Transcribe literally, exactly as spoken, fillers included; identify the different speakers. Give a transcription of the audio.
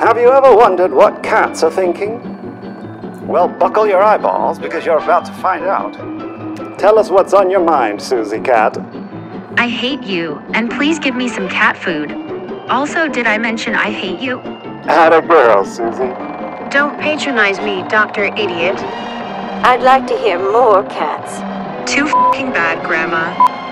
Speaker 1: Have you ever wondered what cats are thinking? Well, buckle your eyeballs, because you're about to find out. Tell us what's on your mind, Susie Cat.
Speaker 2: I hate you, and please give me some cat food. Also, did I mention I hate you?
Speaker 1: Atta girl, Susie.
Speaker 3: Don't patronize me, Doctor Idiot.
Speaker 4: I'd like to hear more cats.
Speaker 2: Too f***ing bad, Grandma.